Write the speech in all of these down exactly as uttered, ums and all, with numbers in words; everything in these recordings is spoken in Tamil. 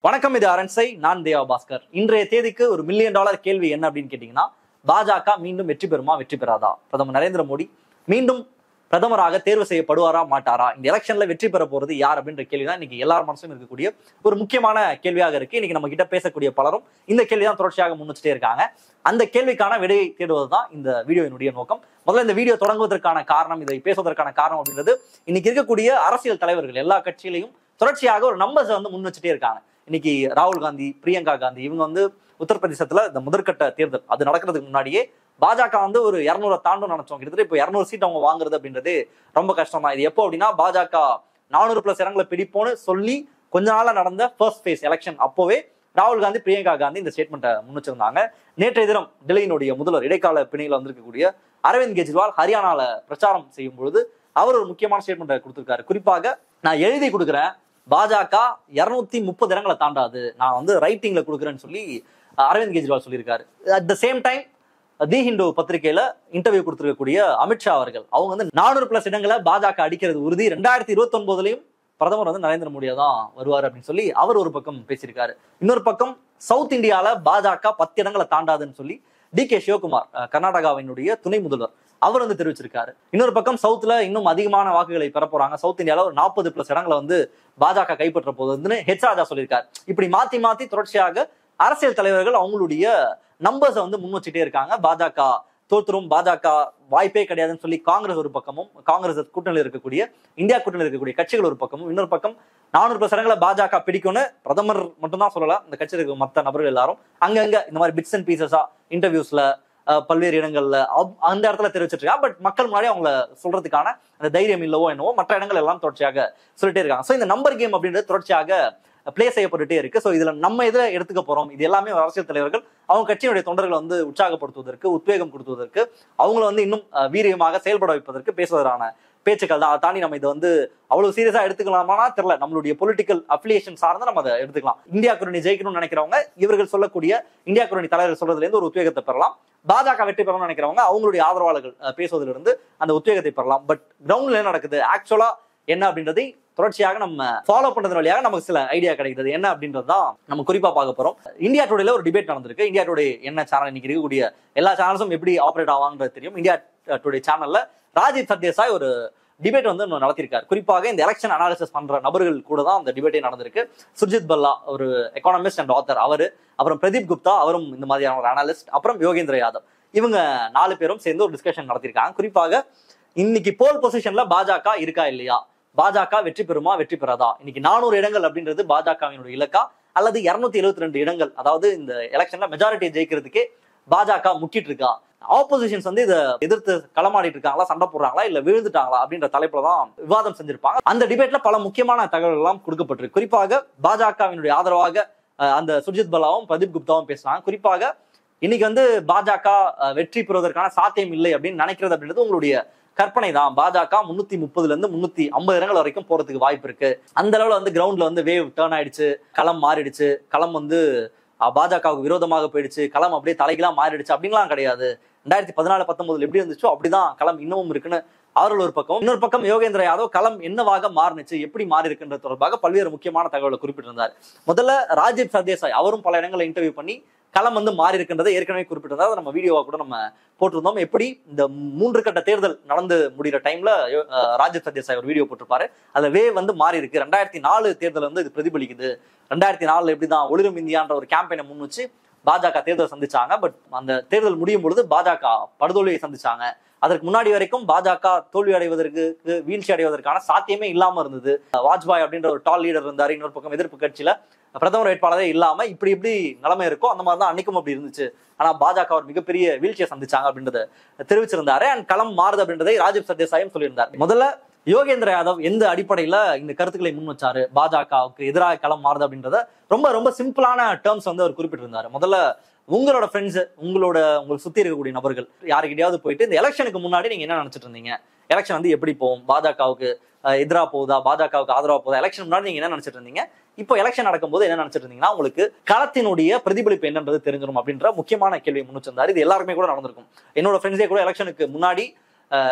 வணக்கம், இது அரண்சை. நான் தேவா பாஸ்கர். இன்றைய தேதிக்கு ஒரு மில்லியன் டாலர் கேள்வி என்ன அப்படின்னு கேட்டீங்கன்னா, பாஜக மீண்டும் வெற்றி பெறுமா வெற்றி பெறாதா, பிரதமர் நரேந்திர மோடி மீண்டும் பிரதமராக தேர்வு செய்யப்படுவாரா மாட்டாரா, இந்த எலெக்ஷன்ல வெற்றி பெற போறது யார் அப்படின்ற கேள்விதான் இன்னைக்கு எல்லார் மனசும் இருக்கக்கூடிய ஒரு முக்கியமான கேள்வியாக இருக்கு. இன்னைக்கு நம்ம கிட்ட பேசக்கூடிய பலரும் இந்த கேள்விதான் தொடர்ச்சியாக முன் வச்சுட்டே இருக்காங்க. அந்த கேள்விக்கான விடையை தேடுவதுதான் இந்த வீடியோவினுடைய நோக்கம். முதல்ல இந்த வீடியோ தொடங்குவதற்கான காரணம், இதை பேசுவதற்கான காரணம் அப்படின்றது, இன்னைக்கு இருக்கக்கூடிய அரசியல் தலைவர்கள் எல்லா கட்சியிலையும் தொடர்ச்சியாக ஒரு நம்பர்ஸ் வந்து முன் வச்சுட்டே இருக்காங்க. இன்னைக்கு ராகுல் காந்தி, பிரியங்கா காந்தி இவங்க வந்து உத்தரப்பிரதேசத்துல இந்த முதற்கட்ட தேர்தல் அது நடக்கிறதுக்கு முன்னாடியே பாஜக வந்து ஒரு இருநூறு தாண்டும் நினைச்சோம். கிட்டத்தட்ட இப்போ இருநூறு சீட் அவங்க வாங்குறது அப்படின்றது ரொம்ப கஷ்டம் தான். இது எப்போ அப்படின்னா, பாஜக நானூறு பிளஸ் இடங்களை பிடிப்போன்னு சொல்லி கொஞ்ச நாளா நடந்த ஃபர்ஸ்ட் ஃபேஸ் எலெக்ஷன் அப்போவே ராகுல் காந்தி, பிரியங்கா காந்தி இந்த ஸ்டேட்மெண்ட்டை முன் வச்சிருந்தாங்க. நேற்றைய தினம் டெல்லியினுடைய முதல்வர் இடைக்கால பிணையில் வந்திருக்கக்கூடிய அரவிந்த் கெஜ்ரிவால் ஹரியானால பிரச்சாரம் செய்யும் பொழுது அவர் ஒரு முக்கியமான ஸ்டேட்மெண்ட்டை கொடுத்திருக்காரு. குறிப்பாக, நான் எழுதி கொடுக்குறேன், பாஜக இருநூத்தி முப்பது இடங்களை தாண்டாது, நான் வந்து ரைட்டிங்ல கொடுக்குறேன்னு சொல்லி அரவிந்த் கெஜ்ரிவால் சொல்லியிருக்காரு. At the same time the Hindu பத்திரிகையில இன்டர்வியூ கொடுத்திருக்கக்கூடிய அமித்ஷா அவர்கள் அவங்க வந்து நானூறு பிளஸ் இடங்களை பாஜக அடிக்கிறது உறுதி, ரெண்டாயிரத்தி இருபத்தி ஒன்பதுலயும் பிரதமர் வந்து நரேந்திர மோடியா தான் வருவார் அப்படின்னு சொல்லி அவர் ஒரு பக்கம் பேசியிருக்காரு. இன்னொரு பக்கம் சவுத் இந்தியால பாஜக பத்து இடங்களை தாண்டாதுன்னு சொல்லி டி கே சிவகுமார், கர்நாடகாவினுடைய துணை முதல்வர், அவர் வந்து தெரிவிச்சிருக்காரு. இன்னொரு பக்கம் சவுத்ல இன்னும் அதிகமான வாக்குகளை பெற போறாங்க, சவுத் இந்தியால ஒரு நாற்பது பிளஸ் இடங்களை வந்து பாஜக கைப்பற்ற போகுதுன்னு ஹெச் ராஜா சொல்லியிருக்காரு. இப்படி மாத்தி மாத்தி தொடர்ச்சியாக அரசியல் தலைவர்கள் அவங்களுடைய நம்பர்ஸை வந்து முன் வச்சுட்டே இருக்காங்க. பாஜக தோற்றுரும், பாஜக வாய்ப்பே கிடையாதுன்னு சொல்லி காங்கிரஸ் ஒரு பக்கமும், காங்கிரஸ் கூட்டணியில் இருக்கக்கூடிய இந்தியா கூட்டணியில் இருக்கக்கூடிய கட்சிகள் ஒரு பக்கமும், இன்னொரு பக்கம் நானூறு பிளஸ் இடங்களை பாஜக பிடிக்கும்னு பிரதமர் மட்டும்தான் சொல்லலாம், இந்த கட்சியில் இருக்க மற்ற நபர்கள் எல்லாரும் அங்கங்க இந்த மாதிரி பிட்ஸ் அண்ட் பீசஸா இன்டர்வியூஸ்ல பல்வேறு இடங்கள்ல அந்த இடத்துல தெரிவிச்சிட்டு இருக்காங்க. பட் மக்கள் முன்னாடி அவங்கள சொல்றதுக்கான அந்த தைரியம் இல்லவோ என்னவோ மற்ற இடங்கள் எல்லாம் தொடர்ச்சியாக சொல்லிட்டே இருக்காங்க. ஸோ இந்த நம்பர் கேம் அப்படின்றது தொடர்ச்சியாக பிளே செய்யப்பட்டுட்டே இருக்கு. ஸோ இதுல நம்ம எதை எடுத்துக்க போறோம், இது எல்லாமே அரசியல் தலைவர்கள் அவங்க கட்சியினுடைய தொண்டர்களை வந்து உற்சாகப்படுத்துவதற்கு, உத்வேகம் கொடுத்துவதற்கு, அவங்கள வந்து இன்னும் வீரியமாக செயல்பட வைப்பதற்கு பேசுவதற்கான பேச்சுக்கள் தான். அதை தாண்டி நம்ம இதை வந்து அவ்வளவு சீரியஸா எடுத்துக்கலாமானா தெரியல. நம்மளுடைய பொலிட்டிக்கல் அஃபிலியேஷன் சார்ந்து நம்ம அதை எடுத்துக்கலாம். இந்தியா கூட்டணி ஜெயிக்கணும்னு நினைக்கிறவங்க இவர்கள் சொல்லக்கூடிய இந்தியா கூட்டணி தலைவர்கள் சொல்றதுல இருந்து ஒரு உத்வேகத்தை பெறலாம். பாஜக வெற்றி பெறணும்னு நினைக்கிறவங்க அவங்களுடைய ஆதரவாளர்கள் பேசுவதிலிருந்து அந்த உத்வேகத்தை பெறலாம். பட் கிரவுண்ட்ல என்ன நடக்குது, ஆக்சுவலா என்ன அப்படின்றதை தொடர்ச்சியாக நம்ம ஃபாலோ பண்றது வழியாக நமக்கு சில ஐடியா கிடைக்கிறது. என்ன அப்படின்றது தான் நம்ம குறிப்பா பார்க்க போறோம். இந்தியா டுடேல ஒரு டிபேட் நடந்திருக்கு. இந்தியா டுடே என்ன சேனல், இன்னைக்கு இருக்கக்கூடிய எல்லா சேனல்ஸும் எப்படி ஆப்ரேட் ஆவாங்கிறது தெரியும். இந்தியா டுடே சேனல்ல ராஜீவ் சர்தேசாய் ஒரு டிபேட் வந்து நடத்திருக்காரு. குறிப்பாக இந்த எலெக்ஷன் அனாலிசிஸ் பண்ற நபர்கள் கூட தான் அந்த டிபேட்டே நடந்திருக்கு. சுர்ஜித் பல்லா ஒரு எக்கானமிஸ்ட் அண்ட் ஆத்தர் அவரு, அப்புறம் பிரதீப் குப்தா அவரும் இந்த மாதிரியான ஒரு அனாலிஸ்ட், அப்புறம் யோகேந்திர யாதவ், இவங்க நாலு பேரும் சேர்ந்து ஒரு டிஸ்கஷன் நடத்திருக்காங்க. குறிப்பாக இன்னைக்கு போல் பொசிஷன்ல பாஜக இருக்கா இல்லையா, பாஜக வெற்றி பெறுமா வெற்றி பெறாதா, இன்னைக்கு நானூறு இடங்கள் அப்படின்றது பாஜகவினுடைய இலக்கா, அல்லது இருநூத்தி எழுபத்தி ரெண்டு இடங்கள், அதாவது இந்த எலெக்ஷன்ல மெஜாரிட்டி ஜெயிக்கிறதுக்கே பாஜக முக்கிட்டு இருக்கா, ஆப்போசிஷன்ஸ் வந்து இதை எதிர்த்து களமாடிட்டு இருக்காங்களா, சண்டை போடுறாங்களா, இல்ல விழுந்துட்டாங்களா அப்படின்ற தலைப்புல தான் விவாதம் செஞ்சிருப்பாங்க. அந்த டிபேட்ல பல முக்கியமான தகவல்கள் எல்லாம் கொடுக்கப்பட்டிருக்கு. குறிப்பாக பாஜகவினுடைய ஆதரவாக அந்த சுர்ஜித் பல்லாவும் பிரதீப் குப்தாவும் பேசுறாங்க. குறிப்பாக இன்னைக்கு வந்து பாஜக வெற்றி பெறுவதற்கான சாத்தியம் இல்லை அப்படின்னு நினைக்கிறது அப்படின்றது உங்களுடைய கற்பனை தான். பாஜக முன்னூத்தி முப்பதுல இருந்து முன்னூத்தி ஐம்பது இடங்கள் வரைக்கும் போறதுக்கு வாய்ப்பு இருக்கு. அந்த அளவுல வந்து கிரவுண்ட்ல வந்து வேவ் டேர்ன் ஆயிடுச்சு, களம் மாறிடுச்சு, களம் வந்து பாஜகவுக்கு விரோதமாக போயிடுச்சு, களம் அப்படியே தலைகளாக மாறிடுச்சு அப்படின்லாம் கிடையாது. ரெண்டாயிரத்தி பதினாலு பத்தொன்பதுல எப்படி இருந்துச்சோ அப்படிதான் களம் இன்னமும் இருக்குன்னு அவர்கள் ஒரு பக்கம். இன்னொரு பக்கம் யோகேந்திர யாதவ் களம் என்னவாக மாறினுச்சு, எப்படி மாறி இருக்குன்ற தொடர்பாக பல்வேறு முக்கியமான தகவலை குறிப்பிட்டிருந்தார். முதல்ல ராஜீவ் சர்தேசாய் அவரும் பல இடங்களை இன்டர்வியூ பண்ணி களம் வந்து மாறி இருக்கின்றதை ஏற்கனவே குறிப்பிட்டிருந்தார். நம்ம வீடியோவா கூட நம்ம போட்டிருந்தோம். எப்படி இந்த மூன்று கட்ட தேர்தல் நடந்து முடிகிற டைம்ல ராஜீவ் சர்தேசாய் ஒரு வீடியோ போட்டிருப்பாரு. அதுல வே வந்து மாறி இருக்கு. ரெண்டாயிரத்தி நாலு தேர்தல் வந்து இது பிரதிபலிக்குது. ரெண்டாயிரத்தி நாலுல எப்படிதான் ஒளிரும் இந்தியான்ற ஒரு கேம்பெயினை முன் வச்சு பாஜக தேர்தல் சந்திச்சாங்க. பட் அந்த தேர்தல் முடியும் பொழுது பாஜக படுதோல்வியை சந்திச்சாங்க. அதற்கு முன்னாடி வரைக்கும் பாஜக தோல்வி அடைவதற்கு, வீழ்ச்சி அடைவதற்கான சாத்தியமே இல்லாம இருந்தது. வாஜ்பாய் அப்படின்ற ஒரு டால் லீடர் இருந்தாரு. இன்னொரு பக்கம் எதிர்ப்பு கட்சியில பிரதமர் வேட்பாளரே இல்லாம இப்படி இப்படி நிலைமை இருக்கும். அந்த மாதிரிதான் அன்னைக்கும் அப்படி இருந்துச்சு. ஆனா பாஜக ஒரு மிகப்பெரிய வீழ்ச்சியை சந்திச்சாங்க அப்படின்றத தெரிவிச்சிருந்தாரு. அண்ட் களம் மாறுது அப்படின்றதை ராஜீவ் சர்தேசாயும் சொல்லியிருந்தார். முதல்ல யோகேந்திர யாதவ் எந்த அடிப்படையில இந்த கருத்துக்களை முன் வச்சாரு, பாஜகவுக்கு எதிராக களம் மாறுது அப்படின்றத ரொம்ப ரொம்ப சிம்பிளான டேர்ம்ஸ் வந்து அவர் குறிப்பிட்டிருந்தாரு. முதல்ல உங்களோட ஃப்ரெண்ட்ஸ், உங்களோட உங்களுக்கு சுத்தி இருக்கக்கூடிய நபர்கள் யாருக்கிட்டையாவது போயிட்டு இந்த எலெக்ஷனுக்கு முன்னாடி நீங்க என்ன நினைச்சிட்டு இருந்தீங்க, எலெக்ஷன் வந்து எப்படி போகும், பாஜகவுக்கு எதிராக போகுதா, பாஜகவுக்கு ஆதரவா போகுதா, எலெக்ஷன் முன்னாடி நீங்க என்ன நினைச்சிட்டு இருந்தீங்க, இப்போ எலெக்ஷன் நடக்கும்போது என்ன நினைச்சிட்டு இருந்தீங்கன்னா உங்களுக்கு களத்தினுடைய பிரதிபலிப்பு என்னன்றது தெரிஞ்சிடும் அப்படின்ற முக்கியமான கேள்வியை முன் வச்சிருந்தாரு. இது எல்லாருமே கூட நடந்திருக்கும். என்னோட ஃப்ரெண்ட்ஸே கூட எலெக்ஷனுக்கு முன்னாடி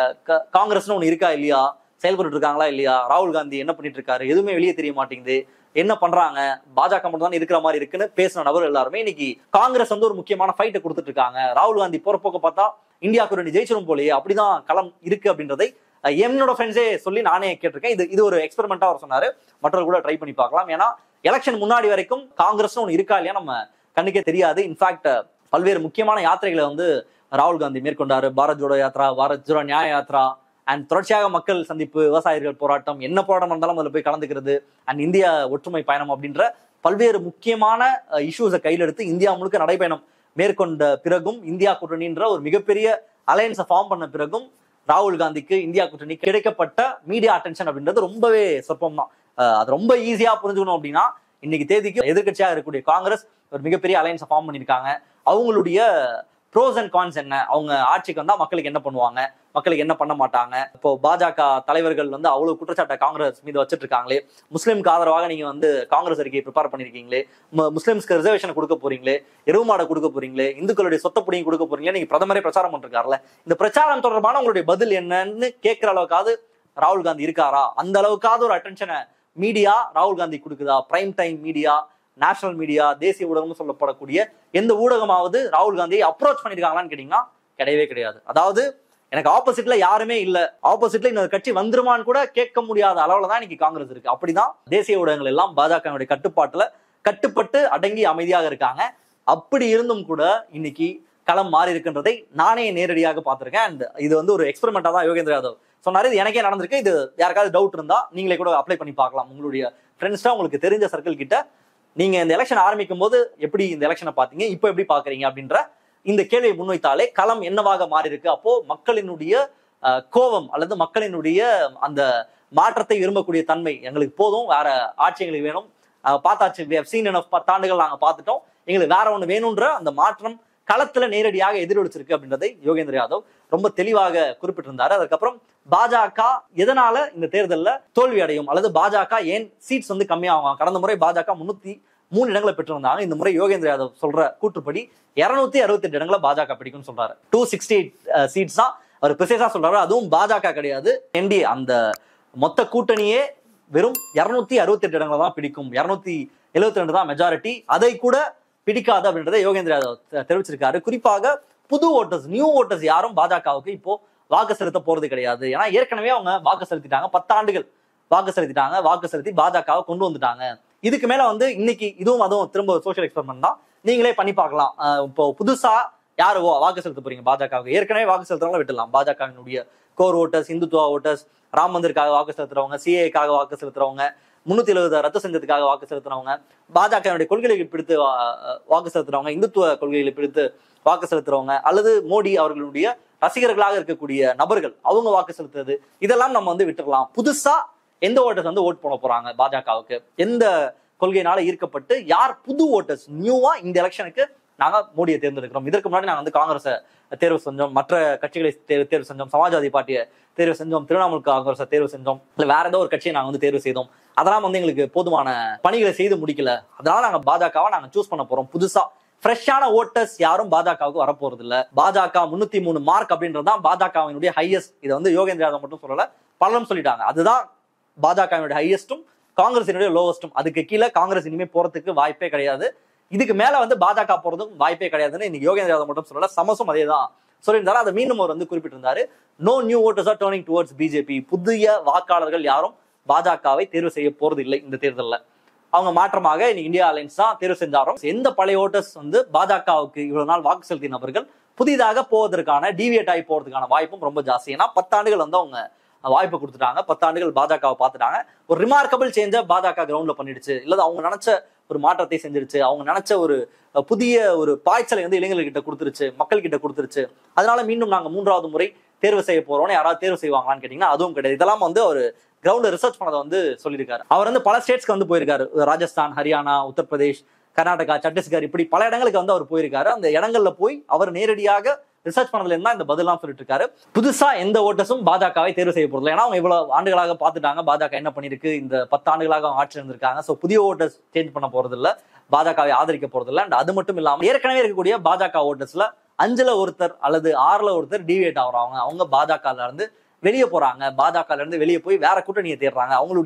காங்கிரஸ்னு ஒண்ணு இருக்கா இல்லையா, செயல்பட்டு இருக்காங்களா இல்லையா, ராகுல் காந்தி என்ன பண்ணிட்டு இருக்காரு, எதுவுமே வெளியே தெரிய மாட்டேங்குது, என்ன பண்றாங்க, பாஜக மட்டும் தான் இருக்கிற மாதிரி இருக்குன்னு பேசின நபர் எல்லாருமே இன்னைக்கு காங்கிரஸ் வந்து ஒரு முக்கியமான ஃபைட்டை கொடுத்துட்டு இருக்காங்க. ராகுல் காந்தி போற போக்க பார்த்தா இந்தியா கூட்டணி ஜெயிச்சிடும் போலயே, அப்படிதான் களம் இருக்கு அப்படின்றதை என்னோட ஃப்ரெண்ட்ஸே சொல்லி நானே கேட்டிருக்கேன். இது இது ஒரு எக்ஸ்பெரிமெண்டா அவர் சொன்னாரு, மற்றவர்கள் கூட ட்ரை பண்ணி பார்க்கலாம். ஏன்னா எலெக்ஷன் முன்னாடி வரைக்கும் காங்கிரஸ் ஒன்று இருக்கா இல்லையா நம்ம கண்ணுக்கே தெரியாது. இன்ஃபேக்ட் பல்வேறு முக்கியமான யாத்திரைகளை வந்து ராகுல் காந்தி மேற்கொண்டாரு. பாரத் ஜோடோ யாத்ரா, பாரத் ஜோடோ நியாய யாத்ரா, அண்ட் தொடர்ச்சியாக மக்கள் சந்திப்பு, விவசாயிகள் போராட்டம், என்ன போராட்டம் இருந்தாலும் அதில் போய் கலந்துக்கிறது, அண்ட் இந்தியா ஒற்றுமை பயணம் அப்படின்ற பல்வேறு முக்கியமான இஷ்யூஸை கையில் எடுத்து இந்தியா முழுக்க நடைபயணம் மேற்கொண்ட பிறகும், இந்தியா கூட்டணின்ற ஒரு மிகப்பெரிய அலையன்ஸை ஃபார்ம் பண்ண பிறகும் ராகுல் காந்திக்கு இந்தியா கூட்டணி கிடைக்கப்பட்ட மீடியா அட்டென்ஷன் அப்படின்றது ரொம்பவே சொற்பம் தான். அது ரொம்ப ஈஸியா புரிஞ்சுக்கணும் அப்படின்னா, இன்னைக்கு தேதிக்கு எதிர்கட்சியாக இருக்கக்கூடிய காங்கிரஸ் ஒரு மிகப்பெரிய அலையன்ஸை ஃபார்ம் பண்ணியிருக்காங்க. அவங்களுடைய ப்ரோஸ் அண்ட் கான்ஸ் என்ன, அவங்க ஆட்சிக்கு வந்தா மக்களுக்கு என்ன பண்ணுவாங்க, மக்களுக்கு என்ன பண்ண மாட்டாங்க. இப்போ பாஜக தலைவர்கள் வந்து அவ்வளவு குற்றச்சாட்டை காங்கிரஸ் மீது வச்சுட்டு இருக்காங்களே, முஸ்லீம்க்கு ஆதரவாக நீங்க வந்து காங்கிரஸ் அறிக்கையை ப்ரிப்பேர் பண்ணிருக்கீங்களே, முஸ்லிம்ஸ்க்கு ரிசர்வேஷன் கொடுக்க போறீங்களே, எருவு மாடை கொடுக்க போறீங்களே, இந்துக்களுடைய சொத்த புடிங்கி கொடுக்க போறீங்களே, நீங்க பிரதமரே பிரச்சாரம் பண்ணிருக்காருல, இந்த பிரச்சாரம் தொடர்பான உங்களுடைய பதில் என்னன்னு கேட்கிற அளவுக்காவது ராகுல் காந்தி இருக்காரா? அந்த அளவுக்காவது ஒரு அட்டென்ஷனை மீடியா ராகுல் காந்தி கொடுக்குதா? Prime time media, national media, தேசிய ஊடகம் சொல்லப்படக்கூடிய எந்த ஊடகமாவது ராகுல் காந்தியை அப்ரோச் பண்ணிருக்காங்களான்னு கேட்டீங்கன்னா கிடையவே கிடையாது. அதாவது எனக்கு ஆப்போசிட்ல யாருமே இல்ல, ஆப்போசிட்ல இன்னொரு கட்சி வந்துருமான்னு கூட கேட்க முடியாத அளவுல தான் இன்னைக்கு காங்கிரஸ் இருக்கு. அப்படிதான் தேசிய ஊடகங்கள் எல்லாம் பாஜகவுடைய கட்டுப்பாட்டுல கட்டுப்பட்டு அடங்கி அமைதியாக இருக்காங்க. அப்படி இருந்தும் கூட இன்னைக்கு களம் மாறி இருக்குன்றதை நானே நேரடியாக பார்த்திருக்கேன். அண்ட் இது வந்து ஒரு எக்ஸ்பெரிமெண்டா தான் யோகேந்திர யாதவ் சொன்னாரு. இது எனக்கே நடந்திருக்கு. இது யாருக்காவது டவுட் இருந்தா நீங்களே கூட அப்ளை பண்ணி பார்க்கலாம். உங்களுடைய ஃப்ரெண்ட்ஸ்டா, உங்களுக்கு தெரிஞ்ச சர்க்கிள் கிட்ட நீங்க இந்த எலெக்ஷன் ஆரம்பிக்கும் போது எப்படி இந்த எலெக்ஷனை பாத்தீங்க, இப்போ எப்படி பாக்குறீங்க அப்படின்ற இந்த கேள்வியை முன்வைத்தாலே களம் என்னவாக மாறி இருக்கு, அப்போ மக்களினுடைய கோபம் அல்லது மக்களினுடைய அந்த மாற்றத்தை விரும்பக்கூடிய தன்மை, எங்களுக்கு போதும், வேற ஆட்சி எங்களுக்கு வேணும், பார்த்தாச்சு, பத்தாண்டுகள் நாங்க பார்த்துட்டோம், எங்களுக்கு வேற ஒண்ணு வேணும்ன்ற அந்த மாற்றம் களத்துல நேரடியாக எதிரொலிச்சிருக்கு அப்படின்றதை யோகேந்திர யாதவ் ரொம்ப தெளிவாக குறிப்பிட்டிருந்தாரு. அதுக்கப்புறம் பாஜக எதனால இந்த தேர்தலில் தோல்வி அடையும் அல்லது பாஜக ஏன் சீட்ஸ் வந்து கம்மியாகும், கடந்த முறை பாஜக முன்னூத்தி மூணு இடங்களை பெற்றிருந்தாங்க, இந்த முறை யோகேந்திர யாதவ் சொல்ற கூற்றுப்படி இருநூத்தி அறுபத்தி எட்டு இடங்களை பாஜக பிடிக்கும்னு சொல்றாரு. டூ சிக்ஸ்டி எயிட் சீட்ஸ் தான் அவர் பிரிசைஸா சொல்றாரு. அதுவும் பாஜக கிடையாது, என்டிஏ அந்த மொத்த கூட்டணியே வெறும் இருநூத்தி அறுபத்தி எட்டு இடங்களை தான் பிடிக்கும், இருநூத்தி எழுபத்தி ரெண்டு தான் மெஜாரிட்டி, அதை கூட பிடிக்காது அப்படின்றத யோகேந்திர யாதவ் தெரிவிச்சிருக்காரு. குறிப்பாக புது ஓட்டர்ஸ், நியூ ஓட்டர்ஸ் யாரும் பாஜகவுக்கு இப்போ வாக்கு செலுத்த போறது கிடையாது. ஏன்னா ஏற்கனவே அவங்க வாக்கு செலுத்திட்டாங்க, பத்தாண்டுகள் வாக்கு செலுத்திட்டாங்க, வாக்கு செலுத்தி பாஜகவை கொண்டு வந்துட்டாங்க. இதுக்கு மேல வந்து இன்னைக்கு இதுவும் அதுவும் திரும்ப சோசியல் எக்ஸ்பெரிமெண்ட் தான், நீங்களே பண்ணி பார்க்கலாம். இப்போ புதுசா யாரு வாக்கு செலுத்த போறீங்க பாஜகவுக்கு? ஏற்கனவே வாக்கு செலுத்துறவங்க விட்டுலாம். பாஜகவினுடைய core voters, Hindutva voters, Ram மந்திருக்காக வாக்கு செலுத்துறவங்க, சிஏக்காக வாக்கு செலுத்துறவங்க, முன்னூத்தி எழுபது ரத்து செஞ்சதுக்காக வாக்கு செலுத்துறவங்க, பாஜகவினுடைய கொள்கைகளை பிடித்து வாக்கு செலுத்துறவங்க, இந்துத்துவ கொள்கைகளை பிடித்து வாக்கு செலுத்துறவங்க, அல்லது மோடி அவர்களுடைய ரசிகர்களாக இருக்கக்கூடிய நபர்கள் அவங்க வாக்கு செலுத்துறது, இதெல்லாம் நம்ம வந்து விட்டுறலாம். புதுசா எந்த ஓட்டர்ஸ் வந்து ஓட் போட போறாங்க பாஜகவுக்கு, எந்த கொள்கையினால ஈர்க்கப்பட்டு யார் புது ஓட்டர்ஸ் நியூவா இந்த எலெக்ஷனுக்கு நாங்க மோடியை தேர்ந்தெடுக்கிறோம். இதற்கு முன்னாடி நாங்க வந்து காங்கிரஸை தேர்வு செஞ்சோம், மற்ற கட்சிகளை தேர்வு செஞ்சோம், சமாஜ்வாதி பார்ட்டியை தேர்வு செஞ்சோம், திரிணாமுல் காங்கிரஸை தேர்வு செஞ்சோம், இல்ல வேற ஏதோ ஒரு கட்சியை நாங்க வந்து தேர்வு செய்தோம், அதெல்லாம் வந்து எங்களுக்கு போதுமான பணிகளை செய்து முடிக்கல, அதனால நாங்க பாஜகவை நாங்க சூஸ் பண்ண போறோம். புதுசா ஃப்ரெஷ்ஷான ஓட்டர்ஸ் யாரும் பாஜகவுக்கு வரப்போறது இல்ல. பாஜக முன்னூத்தி மூணு மார்க் அப்படின்றதுதான் பாஜகவினுடைய ஹையஸ்ட். இதை வந்து யோகேந்திர யாதவ் மட்டும் சொல்லல, பலரும் சொல்லிட்டாங்க. அதுதான் பாஜகவினுடைய ஹையஸ்டும் காங்கிரசினுடைய லோவஸ்டும். அதுக்கு கீழே காங்கிரஸ் இனிமே போறதுக்கு வாய்ப்பே கிடையாது. இதுக்கு மேல வந்து பாஜக போறதும் வாய்ப்பே கிடையாதுன்னு இன்னைக்கு யோகேந்திர யாதவ் மட்டும் சொல்லல, சமசும் அதே தான் சொல்லியிருந்தாரு. அதை மீண்டும் அவர் வந்து குறிப்பிட்டிருந்தாரு. No new voters are turning towards BJP. புதிய வாக்காளர்கள் யாரும் பாஜகவை தேர்வு செய்ய போறது இல்லை இந்த தேர்தலில். அவங்க மாற்றமாக இன்னைக்கு இந்தியா அலைன்ஸ் தான் தேர்வு செஞ்சாரும். எந்த பழைய ஓட்டர்ஸ் வந்து பாஜகவுக்கு இவ்வளவு நாள் வாக்கு செலுத்திய நபர்கள் புதிதாக போவதற்கான டிவியேட் ஆகி போறதுக்கான வாய்ப்பும் ரொம்ப ஜாஸ்தி. ஏன்னா பத்தாண்டுகள் வந்து அவங்க வாய்ப்பு கொடுத்துட்டாங்க, பத்தாண்டுகள் பாஜகவை பார்த்துட்டாங்க. ஒரு ரிமார்க்கபிள் சேஞ்ச பாஜக கிரவுண்ட்ல பண்ணிடுச்சு, இல்லது அவங்க நினைச்ச ஒரு மாற்றத்தை செஞ்சிருச்சு, அவங்க நினைச்ச ஒரு புதிய ஒரு பாய்ச்சலை வந்து இளைஞர்கிட்ட கொடுத்துருச்சு, மக்கள் கிட்ட கொடுத்துருச்சு. அதனால மீண்டும் நாங்க மூன்றாவது முறை தேர்வு செய்ய போறோம்னு யாராவது தேர்வு செய்வாங்களான்னு கேட்டீங்கன்னா அதுவும் கிடையாது. இதெல்லாம் வந்து ஒரு கிரவுண்ட் ரிசர்ச் பண்ணதை வந்து சொல்லியிருக்காரு. அவர் வந்து பல ஸ்டேட்ஸ்க்கு வந்து போயிருக்காரு, ராஜஸ்தான், ஹரியானா, உத்தரப்பிரதேஷ், கர்நாடகா, சத்தீஸ்கர், இப்படி பல இடங்களுக்கு வந்து அவர் போயிருக்காரு. அந்த இடங்கள்ல போய் அவர் நேரடியாக ரிசர்ச் பண்ணதுல இருந்தா இந்த பதிலாம் சொல்லிட்டு இருக்காரு. புதுசா எந்த ஓட்டர்ஸும் பாஜகவை தேர்வு செய்ய போறதில்லை. ஏன்னா அவங்க இவ்வளவு ஆண்டுகளாக பார்த்துட்டாங்க பாஜக என்ன பண்ணிருக்கு, இந்த பத்து ஆண்டுகளாக அவங்க ஆட்சி இருந்திருக்காங்க. சோ புதிய ஓட்டர்ஸ் சேஞ்ச் பண்ண போறது இல்ல, பாஜகவை ஆதரிக்க போறது இல்ல. அண்ட் அது மட்டும் இல்லாம ஏற்கனவே இருக்கக்கூடிய பாஜக ஓட்டர்ஸ்ல அஞ்சுல ஒருத்தர் அல்லது ஆறுல ஒருத்தர் டிவியேட் ஆகுறாங்க, அவங்க பாஜகல இருந்து வெளியே போறாங்க, பாஜகல இருந்து வெளியே போய் வேற கூட்டணியை தேடுறாங்க, அவங்களுடைய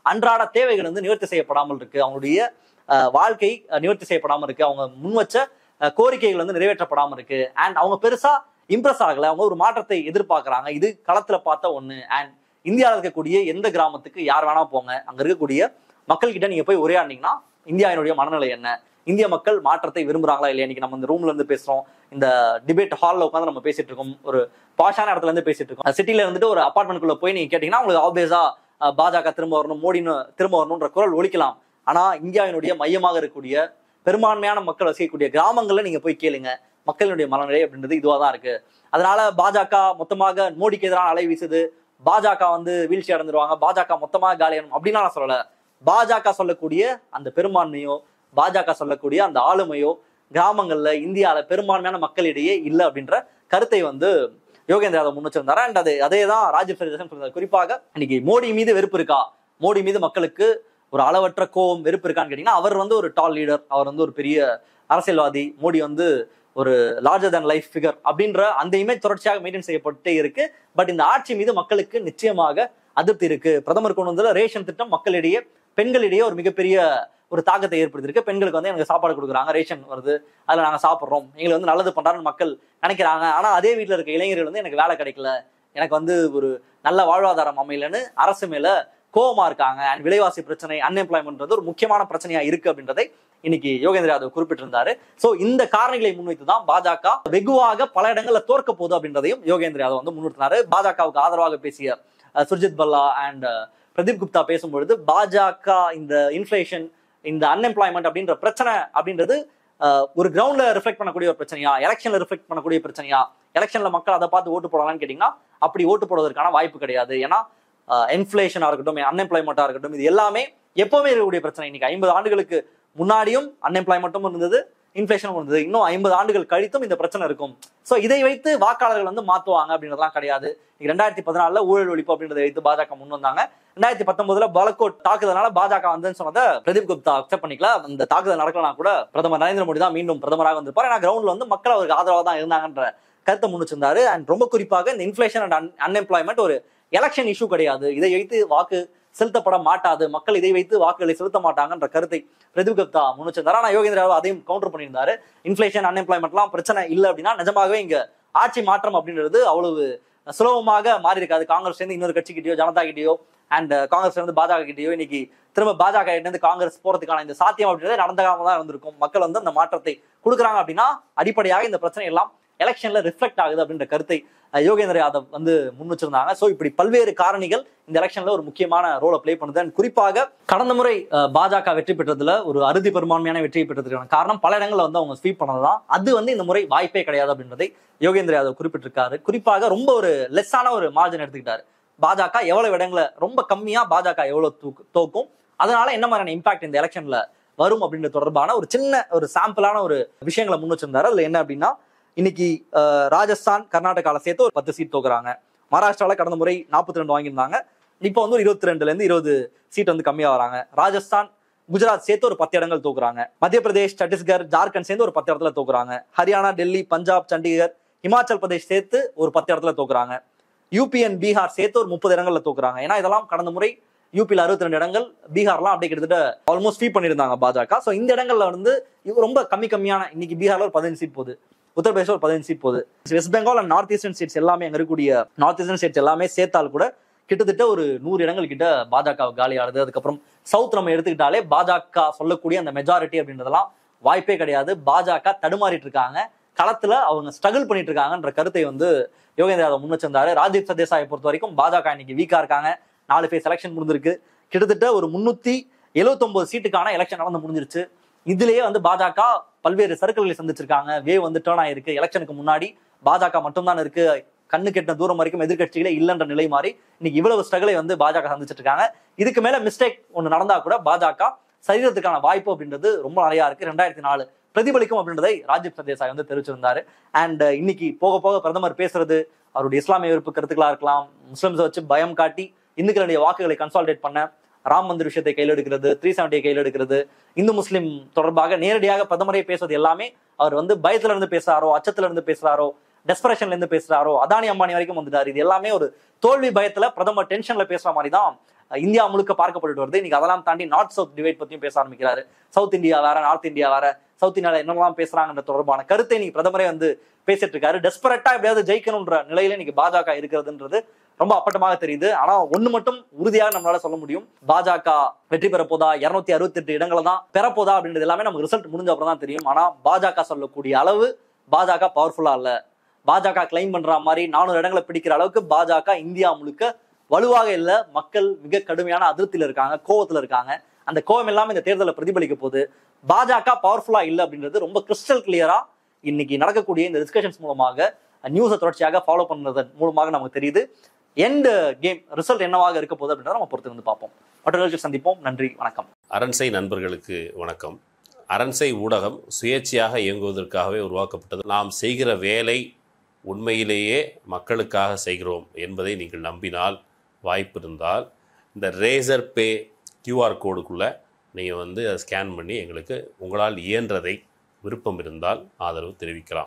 அன்றாட தேவைகள் வந்து நிவர்த்தி செய்யப்படாமல் இருக்கு, அவங்களுடைய வாழ்க்கை நிவர்த்தி செய்யப்படாமல் இருக்கு, அவங்க முன் வச்ச கோரிக்கைகள் வந்து நிறைவேற்றப்படாமல் இருக்கு. அண்ட் அவங்க பெருசா இம்ப்ரெஸ் ஆகல, அவங்க ஒரு மாற்றத்தை எதிர்பார்க்கறாங்க. இது களத்துல பார்த்த ஒண்ணு. அண்ட் இந்தியாவில் இருக்கக்கூடிய எந்த கிராமத்துக்கு யார் வேணா போங்க, அங்க இருக்கக்கூடிய மக்கள் கிட்ட நீங்க போய் உரையாடினீங்கன்னா இந்தியாவினுடைய மனநிலை என்ன, இந்திய மக்கள் மாற்றத்தை விரும்புறாங்களா இல்லையா? இன்னைக்கு நம்ம இந்த ரூம்ல இருந்து பேசுறோம், இந்த டிபேட் ஹால்ல உட்காந்து நம்ம பேசிட்டு இருக்கோம், ஒரு பாஷான இடத்துல இருந்து பேசிட்டு இருக்கோம். சிட்டில இருந்துட்டு ஒரு அபார்ட்மெண்ட்குள்ள போய் நீங்க கேட்டீங்கன்னா உங்களுக்கு ஆப்வியஸா பாஜக திரும்ப வரணும், மோடின்னு திரும்ப வரணும்ன்ற குரல் ஒலிக்கலாம். ஆனா இந்தியாவினுடைய மையமாக இருக்கக்கூடிய பெரும்பான்மையான மக்கள் வசிக்கக்கூடிய கிராமங்கள்ல நீங்க போய் கேளுங்க, மக்களுடைய மனநிலை அப்படின்றது இதுவா தான் இருக்கு. அதனால பாஜக மொத்தமாக மோடிக்கு எதிரான அலை வீசுது, பாஜக வந்து வீழ்ச்சி அடைந்துருவாங்க, பாஜக மொத்தமாக காலியானும் அப்படின்னா நான் சொல்லல. பாஜக சொல்லக்கூடிய அந்த பெரும்பான்மையோ, பாஜக சொல்லக்கூடிய அந்த ஆளுமையோ கிராமங்கள்ல இந்தியாவில பெரும்பான்மையான மக்களிடையே இல்லை அப்படின்ற கருத்தை வந்து யோகேந்திர யாதவ் முன் வச்சிருந்தாரு. அண்ட் அது அதே தான் ராஜீவ் சரதேசன் சொல்றாரு. குறிப்பாக இன்னைக்கு மோடி மீது வெறுப்பு இருக்கா, மோடி மீது மக்களுக்கு ஒரு அளவற்ற கோபம் வெறுப்பு இருக்கான்னு கேட்டீங்கன்னா, அவர் வந்து ஒரு டால் லீடர், அவர் வந்து ஒரு பெரிய அரசியல்வாதி, மோடி வந்து ஒரு லார்ஜர் தன் லைஃப் ஃபிகர் அப்படின்ற அந்த இமேஜ் தொடர்ச்சியாக மெயின்டைன் செய்யப்பட்டே இருக்கு. பட் இந்த ஆட்சி மீது மக்களுக்கு நிச்சயமாக அதிருப்தி இருக்கு. பிரதமர் கொண்டு வந்து ரேஷன் திட்டம் மக்களிடையே, பெண்களிடையே ஒரு மிகப்பெரிய ஒரு தாக்கத்தை ஏற்படுத்திருக்கு. பெண்களுக்கு வந்து எனக்கு சாப்பாடு கொடுக்குறாங்க, ரேஷன் வருது, அதுல நாங்க சாப்பிட்றோம், எங்களுக்கு வந்து நல்லது பண்றாருன்னு மக்கள் நினைக்கிறாங்க. ஆனா அதே வீட்டுல இருக்க இளைஞர்கள் வந்து எனக்கு வேலை கிடைக்கல, எனக்கு வந்து ஒரு நல்ல வாழ்வாதாரம் அமையலன்னு அரசு மேல கோபமா இருக்காங்க. அண்ட் விலைவாசி பிரச்சனை, அன்எம்ப்ளாய்மெண்ட் ஒரு முக்கியமான பிரச்சனையா இருக்கு அப்படின்றதை இன்னைக்கு யோகேந்திர யாதவ் குறிப்பிட்டிருந்தாரு. சோ இந்த காரணிகளை முன்வைத்து தான் பாஜக வெகுவாக பல இடங்கள்ல தோற்க போகுது அப்படின்றதையும் யோகேந்திர யாதவ் வந்து முன்னிறுத்தினாரு. பாஜகவுக்கு ஆதரவாக பேசிய சுர்ஜித் பல்லா அண்ட் பிரதீப் குப்தா பேசும்பொழுது பாஜக இந்த இன்ஃபிளேஷன், இந்த அன்எம்ப்ளாய்மெண்ட் அப்படின்ற பிரச்சனை அப்படின்றது ஒரு கிரவுண்ட்ல ரிஃப்ளெக்ட் பண்ணக்கூடிய ஒரு பிரச்சனையா, எலெக்ஷன்ல ரிஃப்ளெக்ட் பண்ணக்கூடிய பிரச்சனையா, எலெக்ஷன்ல மக்கள் அதை பார்த்து ஓட்டு போடலாம்னு கேட்டீங்கன்னா அப்படி ஓட்டு போடுவதற்கான வாய்ப்பு கிடையாது. ஏன்னா இன்ஃபிளேஷனா இருக்கட்டும், அன்எம்ப்ளாய்மெண்டா இருக்கட்டும், இது எல்லாமே எப்பவுமே இருக்கக்கூடிய பிரச்சனை. இன்னைக்கு ஐம்பது ஆண்டுகளுக்கு முன்னாடியும் அன்எம்ப்ளாய்மெண்ட்டும் இருந்தது, இன்ஃபிளேஷனும் இருந்தது, இன்னும் ஐம்பது ஆண்டுகள் கழித்தும் இந்த பிரச்சனை இருக்கும். சோ இதை வைத்து வாக்காளர்கள் வந்து மாத்துவாங்க அப்படின்றதுலாம் கிடையாது. ரெண்டாயிரத்தி பதினாலுல ஊழல் ஒழிப்பு அப்படின்றத வைத்து பாஜக முன் வந்தாங்க. ரெண்டாயிரத்தி பத்தொன்பதுல பாலக்கோட் தாக்குதல்னால பாஜக வந்து சொன்னதை பிரதீப் குப்தா அக்செப்ட் பண்ணிக்கல. அந்த தாக்குதல் நடக்கலாம் கூட பிரதமர் நரேந்திர மோடி தான் மீண்டும் பிரதமராக வந்திருப்பார். ஏன்னா கிரவுண்ட்ல வந்து மக்கள் அவருக்கு ஆதரவாக தான் இருந்தாங்கன்ற கருத்தை முன் வச்சிருந்தாரு. அண்ட் ரொம்ப குறிப்பாக இந்த இன்ஃபிளேஷன் அண்ட் அன்எம்ப்ளாய்மெண்ட் ஒரு எலெக்ஷன் இஷ்யூ கிடையாது, இதை வைத்து வாக்கு செலுத்தப்பட மாட்டாது, மக்கள் இதை வைத்து வாக்குகளை செலுத்த மாட்டாங்கன்ற கருத்தை பிரதீப் குப்தா முன் வச்சிருந்தாரு. ஆனா யோகேந்திர யாதவ் அதையும் கவுண்டர் பண்ணியிருந்தாரு. இன்ஃபிளேஷன் அன்எம்ப்ளாய்மெண்ட்லாம் பிரச்சனை இல்லை அப்படின்னா நிஜமாகவே இங்க ஆட்சி மாற்றம் அப்படின்றது அவ்வளவு சுலபமாக மாறி இருக்காது. காங்கிரஸ் சேர்ந்து இன்னொரு கட்சி கிட்டயோ, ஜனதா கிட்டயோ அண்ட் காங்கிரஸ் இருந்து பாஜக கிட்டயோ இன்னைக்கு திரும்ப பாஜக கிட்ட இருந்து காங்கிரஸ் போறதுக்கான இந்த சாத்தியம் அப்படின்றது நடந்த காலம் தான் இருந்திருக்கும். மக்கள் வந்து அந்த மாற்றத்தை கொடுக்குறாங்க அப்படின்னா அடிப்படையாக இந்த பிரச்சனை எல்லாம் எலெக்ஷன்ல ரிஃப்ளெக்ட் ஆகுது அப்படின்ற கருத்தை யோகேந்திர யாதவ் வந்து முன் வச்சிருந்தாங்க. சோ இப்படி பல்வேறு காரணிகள் இந்த எலெக்ஷன்ல ஒரு முக்கியமான ரோலை பிளே பண்ணுது. குறிப்பாக கடந்த முறை பாஜக வெற்றி பெற்றதுல ஒரு அறுதி பெரும்பான்மையான வெற்றி பெற்றதுக்கான காரணம் பல இடங்கள்ல வந்து அவங்க ஸ்வீப் பண்ணதுதான். அது வந்து இந்த முறை வாய்ப்பே கிடையாது அப்படின்றதை யோகேந்திர யாதவ் குறிப்பிட்டிருக்காரு. குறிப்பாக ரொம்ப ஒரு லெஸ்ஸான ஒரு மார்ஜின் எடுத்துக்கிட்டாரு. பாஜக எவ்வளவு இடங்களை, ரொம்ப கம்மியா பாஜக எவ்வளவு தோக்கும், அதனால என்ன மாதிரியான இம்பாக்ட் இந்த எலெக்ஷன்ல வரும் அப்படின்றது தொடர்பான ஒரு சின்ன ஒரு சாம்பிளான ஒரு விஷயங்களை முன் வச்சிருந்தாரு. அதுல என்ன அப்படின்னா, இன்னைக்கு ராஜஸ்தான், கர்நாடகால சேர்த்து ஒரு பத்து சீட் தோக்குறாங்க. மகாராஷ்டிரால கடந்த முறை நாற்பத்தி ரெண்டு வாங்கியிருந்தாங்க, இப்போ வந்து ஒரு இருபத்தி ரெண்டுல இருந்து இருபது சீட் வந்து கம்மியா வராங்க. ராஜஸ்தான், குஜராத் சேர்த்து ஒரு பத்து இடங்கள் தோக்குறாங்க. மத்திய பிரதேஷ், சத்தீஸ்கர், ஜார்க்கண்ட் சேர்ந்து ஒரு பத்து இடத்துல தோக்குறாங்க. ஹரியானா, டெல்லி, பஞ்சாப், சண்டிகர், இமாச்சல் பிரதேஷ் சேர்த்து ஒரு பத்து இடத்துல தோக்குறாங்க. யூபி அண்ட் பீகார் சேர்த்து ஒரு முப்பது இடங்கள்ல தோக்குறாங்க. ஏன்னா இதெல்லாம் கடந்த முறை யூபியில் அறுபத்தி ரெண்டு இடங்கள், பீகார்லாம் அப்படியே கிட்டத்தட்ட ஆல்மோஸ்ட் ஸ்வீப் பண்ணியிருந்தாங்க பாஜக. ஸோ இந்த இடங்கள்ல வந்து ரொம்ப கம்மி கம்மியான, இன்னைக்கு பீகார்ல ஒரு பதினஞ்சு சீட் போகுது, உத்தரப்பிரதேச ஒரு பதினஞ்சு சீட் போகுது, West Bengal and north eastern states எல்லாமே அங்க இருக்கக்கூடிய நார்த் ஈஸ்டர்ன் ஸ்டேட்ஸ் எல்லாமே சேர்த்தால் கூட கிட்டத்தட்ட ஒரு நூறு இடங்கள் கிட்ட பாஜக காலி ஆகுது. அதுக்கப்புறம் சவுத் நம்ம எடுத்துக்கிட்டாலே பாஜக சொல்லக்கூடிய அந்த மெஜாரிட்டி அப்படின்றதெல்லாம் வாய்ப்பே கிடையாது. பாஜக தடுமாறிட்டு இருக்காங்க, களத்துல அவங்க ஸ்ட்ரகிள் பண்ணிட்டு இருக்காங்கன்ற கருத்தை வந்து யோகேந்திர யாதவ் முன் வச்சிருந்தாரு. ராஜீவ் சர்தேசாயை பொறுத்த வரைக்கும் பாஜக இன்னைக்கு வீக்கா இருக்காங்க. நாலு பேர் எலெக்ஷன் முடிஞ்சிருக்கு, கிட்டத்தட்ட ஒரு முன்னூத்தி எழுபத்தி ஒன்பது சீட்டுக்கான எலெக்ஷன் நடந்து முடிஞ்சிருச்சு. இதுலயே வந்து பாஜக பல்வேறு சர்க்கிள்களை சந்திச்சிருக்காங்க. வே வந்து டேர்ன் ஆயிருக்கு. எலெக்ஷனுக்கு முன்னாடி பாஜக மட்டும்தான் இருக்கு, கண்ணு கெட்ட தூரம் வரைக்கும் எதிர்கட்சிகளே இல்லைன்ற நிலை மாறி இன்னைக்கு இவ்வளவு ஸ்ட்ரகிளை வந்து பாஜக சந்திச்சிட்டு இருக்காங்க. இதுக்கு மேல மிஸ்டேக் ஒண்ணு நடந்தா கூட பாஜக சரீரத்துக்கான வாய்ப்பு அப்படின்றது ரொம்ப நிறைய இருக்கு. ரெண்டாயிரத்தி நாலு பிரதிபலிக்கும் அப்படின்றதை ராஜீவ் சர்தேசாய் வந்து தெரிவிச்சிருந்தாரு. அண்ட் இன்னைக்கு போக போக பிரதமர் பேசுறது, அவருடைய இஸ்லாமிய விருப்பு கருத்துக்களா இருக்கலாம், முஸ்லிம்ஸை வச்சு பயம் காட்டி இந்துக்களுடைய வாக்குகளை கன்சாலிடேட் பண்ண, ராம் மந்திர் விஷயத்தை கையில் எடுக்கிறது, த்ரீ செவன்டியை கையில் எடுக்கிறது, இந்து முஸ்லிம் தொடர்பாக நேரடியாக பிரதமரே பேசுவது எல்லாமே அவர் வந்து பயத்துல இருந்து பேசுறாரோ, அச்சத்துல இருந்து பேசுறாரோ, டெஸ்பரேஷன்ல இருந்து பேசுறாரோ, அதானி அம்பானி வரைக்கும் வந்துட்டாரு. இது எல்லாமே ஒரு தோல்வி பயத்துல பிரதமர் டென்ஷன்ல பேசுற மாதிரி தான் இந்தியா முழுக்க பார்க்கப்பட்டு வருது. இன்னைக்கு அதெல்லாம் தாண்டி நார்த் சவுத் டிவைட் பத்தியும் பேச ஆரம்பிக்கிறாரு. சவுத் இந்தியா வேற, நார்த் இந்தியா வேற, சவுத் இந்தியாவில் என்னெல்லாம் பேசுறாங்கன்ற தொடர்பான கருத்தை இன்னைக்கு பிரதமரே வந்து பேசிட்டு இருக்காரு. டெஸ்பரட்டா எப்படியாவது ஜெயிக்கணும்ன்ற நிலையில இன்னைக்கு பாஜக இருக்கிறதுன்றது ரொம்ப அப்பட்டமாக தெரியுது. ஆனா ஒண்ணு மட்டும் உறுதியாக நம்மளால சொல்ல முடியும், பாஜக வெற்றி பெற போதா, இருநூத்தி அறுபத்தி எட்டு இடங்களை தான் பெறப்போதா அப்படின்றது எல்லாமே நமக்கு ரிசல்ட் முடிஞ்ச அப்புறம் தான் தெரியும். ஆனா பாஜக சொல்லக்கூடிய அளவு பாஜக பவர்ஃபுல்லா இல்ல. பாஜக கிளைம் பண்ற மாதிரி நானூறு இடங்களை பிடிக்கிற அளவுக்கு பாஜக இந்தியா முழுக்க வலுவாக இல்ல. மக்கள் மிக கடுமையான அதிருப்தியில இருக்காங்க, கோவத்துல இருக்காங்க. அந்த கோவம் எல்லாமே இந்த தேர்தலில் பிரதிபலிக்க போது. பாஜக பவர்ஃபுல்லா இல்ல அப்படின்றது ரொம்ப கிறிஸ்டல் கிளியரா இன்னைக்கு நடக்கக்கூடிய இந்த டிஸ்கஷன்ஸ் மூலமாக, நியூஸை தொடர்ச்சியாக ஃபாலோ பண்றது மூலமாக நமக்கு தெரியுது. எண்ட் கேம் ரிசல்ட் என்னவாக இருக்க போகுது அப்படின்றத நம்ம பொறுத்து வந்து பார்ப்போம். மற்றவர்களுக்கு சந்திப்போம். நன்றி, வணக்கம். அரண்சை நண்பர்களுக்கு வணக்கம். அரண்சை ஊடகம் சுயேட்சையாக இயங்குவதற்காகவே உருவாக்கப்பட்டது. நாம் செய்கிற வேலை உண்மையிலேயே மக்களுக்காக செய்கிறோம் என்பதை நீங்கள் நம்பினால், வாய்ப்பு இருந்தால் இந்த ரேசர் பே கியூஆர் கோடுக்குள்ளே நீங்கள் வந்து அதை ஸ்கேன் பண்ணி எங்களுக்கு உங்களால் இயன்றதை, விருப்பம் இருந்தால் ஆதரவு தெரிவிக்கலாம்.